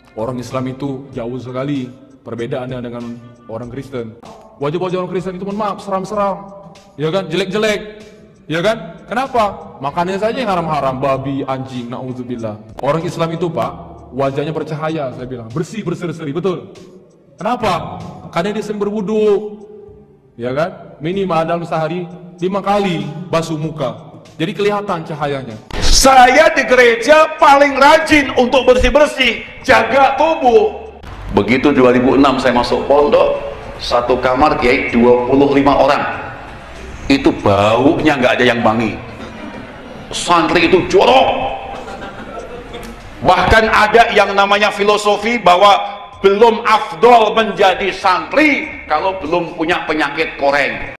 Orang Islam itu jauh sekali perbedaannya dengan orang Kristen. Wajah-wajah orang Kristen itu, mohon maaf, seram-seram, ya kan, jelek-jelek, ya kan? Kenapa? Makannya saja yang haram-haram, babi, anjing, na'udzubillah. Orang Islam itu, Pak, wajahnya bercahaya, saya bilang, bersih, berseri-seri, betul. Kenapa? Karena dia sering berwudu, ya kan? Minimal dalam sehari 5 kali basuh muka, jadi kelihatan cahayanya. Saya di gereja paling rajin untuk bersih-bersih, jaga tubuh. Begitu 2006 saya masuk pondok, satu kamar kiai 25 orang. Itu baunya nggak ada yang wangi. Santri itu jorok. Bahkan ada yang namanya filosofi bahwa belum afdol menjadi santri kalau belum punya penyakit koreng.